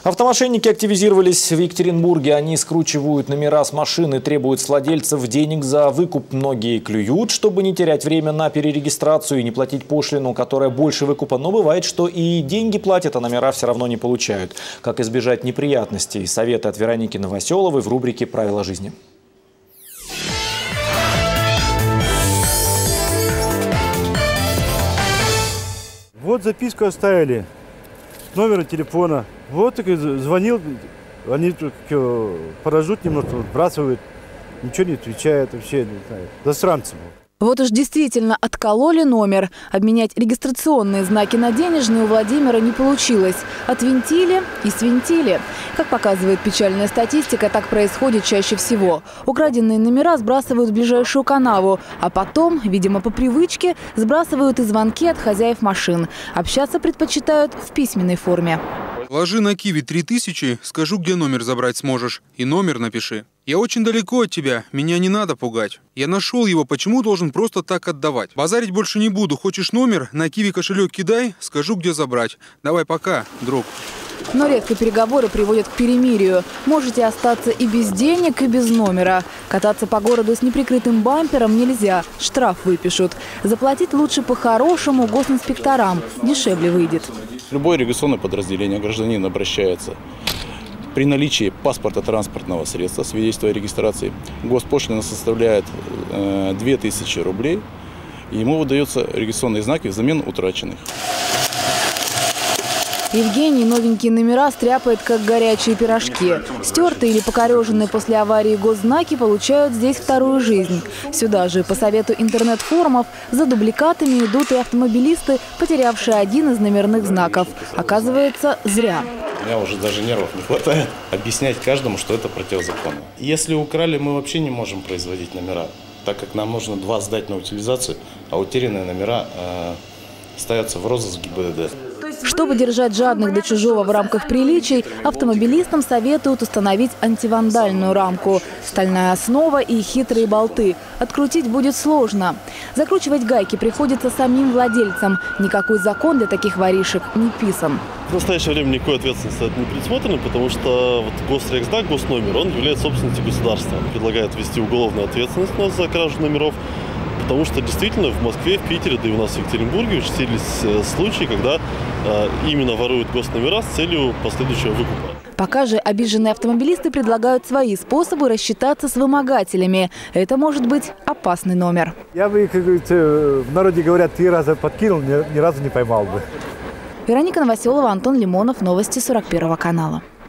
Автомошенники активизировались в Екатеринбурге. Они скручивают номера с машин и требуют с владельцев денег за выкуп. Многие клюют, чтобы не терять время на перерегистрацию и не платить пошлину, которая больше выкупа. Но бывает, что и деньги платят, а номера все равно не получают. Как избежать неприятностей? Советы от Вероники Новоселовой в рубрике «Правила жизни». Вот записку оставили, номер телефона. Вот так звонил, они поражут немного, выбрасывают, ничего не отвечают вообще, не знаю. Засранцы. Вот уж действительно откололи номер. Обменять регистрационные знаки на денежные у Владимира не получилось. Отвинтили и свинтили. Как показывает печальная статистика, так происходит чаще всего. Украденные номера сбрасывают в ближайшую канаву, а потом, видимо по привычке, сбрасывают и звонки от хозяев машин. Общаться предпочитают в письменной форме. Ложи на Киви 3000, скажу, где номер забрать сможешь. И номер напиши. Я очень далеко от тебя, меня не надо пугать. Я нашел его, почему должен просто так отдавать? Базарить больше не буду. Хочешь номер? На Киви кошелек кидай, скажу, где забрать. Давай пока, друг. Но редко переговоры приводят к перемирию. Можете остаться и без денег, и без номера. Кататься по городу с неприкрытым бампером нельзя, штраф выпишут. Заплатить лучше по-хорошему госинспекторам, дешевле выйдет. Любое регистрационное подразделение гражданин обращается при наличии паспорта транспортного средства, свидетельства о регистрации. Госпошлина составляет 2000 рублей. И ему выдаются регистрационные знаки взамен утраченных. Евгений новенькие номера стряпает, как горячие пирожки. Стертые или покореженные после аварии госзнаки получают здесь вторую жизнь. Сюда же, по совету интернет-форумов, за дубликатами идут и автомобилисты, потерявшие один из номерных знаков. Оказывается, зря. У меня уже даже нервов не хватает объяснять каждому, что это противозаконно. Если украли, мы вообще не можем производить номера, так как нам нужно 2 сдать на утилизацию, а утерянные номера ставятся в розыск ГИБДД. Чтобы держать жадных до чужого в рамках приличий, автомобилистам советуют установить антивандальную рамку. Стальная основа и хитрые болты. Открутить будет сложно. Закручивать гайки приходится самим владельцам. Никакой закон для таких воришек не писан. В настоящее время никакой ответственности не предусмотрено, потому что госрегзнак, госномер, он является собственностью государства. Предлагает ввести уголовную ответственность за кражу номеров. Потому что действительно в Москве, в Питере, да и у нас в Екатеринбурге участились случаи, когда именно воруют госномера с целью последующего выкупа. Пока же обиженные автомобилисты предлагают свои способы рассчитаться с вымогателями. Это может быть опасный номер. Я бы, как говорится, в народе говорят, 3 раза подкинул, ни разу не поймал бы. Вероника Новоселова, Антон Лимонов. Новости 41 канала.